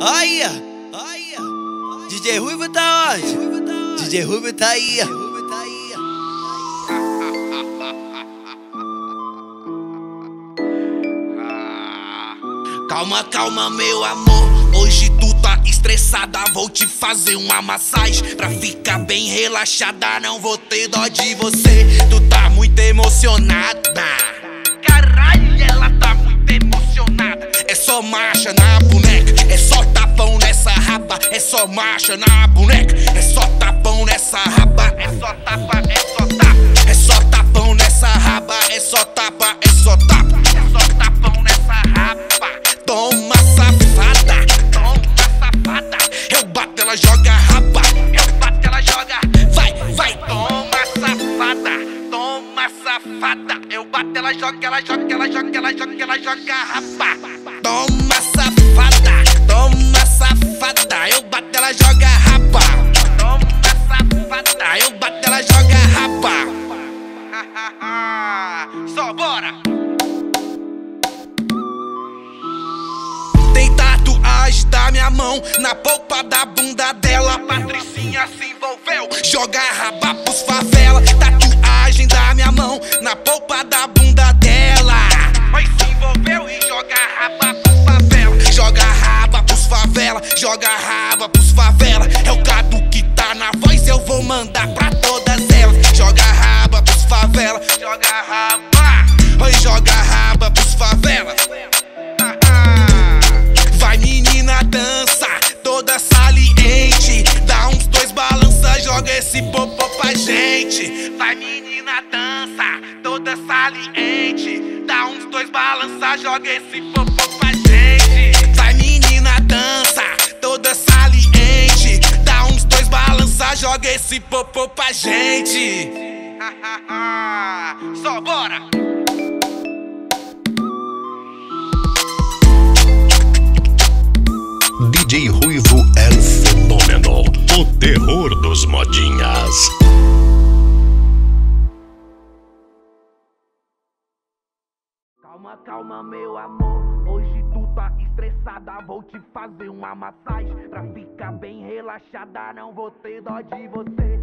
Aí, DJ Ruivo tá onde? DJ Ruivo tá aí. Calma, calma, meu amor. Hoje tu tá estressada, vou te fazer uma massagem pra ficar bem relaxada. Não vou ter dó de você, tu tá muito emocionada. Caralho, ela tá muito emocionada. É só marcha na boneca, é só tapão nessa raba. É só marcha na boneca, é só tapão nessa raba. É só tapa, é só tapa. É só tapão nessa raba, é só tapa, é só tapa. É só tapão nessa raba. Toma safada, toma safada. Eu bato, ela joga raba. Eu bato, ela joga. Vai, vai, toma safada, toma safada. Eu bato, ela joga, ela joga, ela joga, ela joga, ela joga raba. Toma safada, toma safada. Eu bato, ela joga raba. Toma safada, eu bato, ela joga raba. Só bora. Tem tatuagem da minha mão na polpa da bunda dela. Patricinha se envolveu, joga raba pros favela. Tatuagem da minha mão na polpa da bunda dela. Mas se envolveu e joga raba pros favela. Joga raba pros favela, joga raba pros favela. É o Cadu que tá na voz, eu vou mandar pra todas elas. Joga raba pros favela, joga raba. Oi, joga raba pros favela. Vai menina, dança, toda saliente. Dá uns dois balança, joga esse popô pra gente. Vai menina, dança, toda saliente. Dá uns dois balança, joga esse popô pra gente. Vai menina, dança, toda saliente. Dá uns dois balança, joga esse popô pra gente. Só bora. DJ Ruivo é o fenômeno, o terror dos modinhas. Calma, calma, meu amor. Hoje tu tá estressada, vou te fazer uma massagem pra ficar bem relaxada. Não vou ter dó de você,